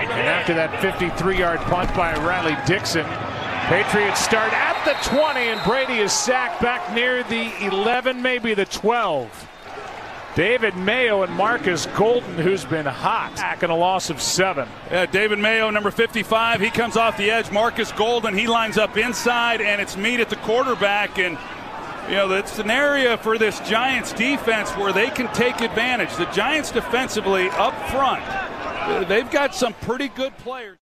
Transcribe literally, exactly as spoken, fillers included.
right. And after that fifty-three yard punt by Riley Dixon, Patriots start at the twenty, and Brady is sacked back near the eleven, maybe the twelve. David Mayo and Markus Golden, who's been hot, back in a loss of seven. Yeah, David Mayo, number fifty-five, he comes off the edge. Markus Golden, he lines up inside, and it's meet at the quarterback. And you know, it's an area for this Giants defense where they can take advantage. The Giants defensively up front, they've got some pretty good players.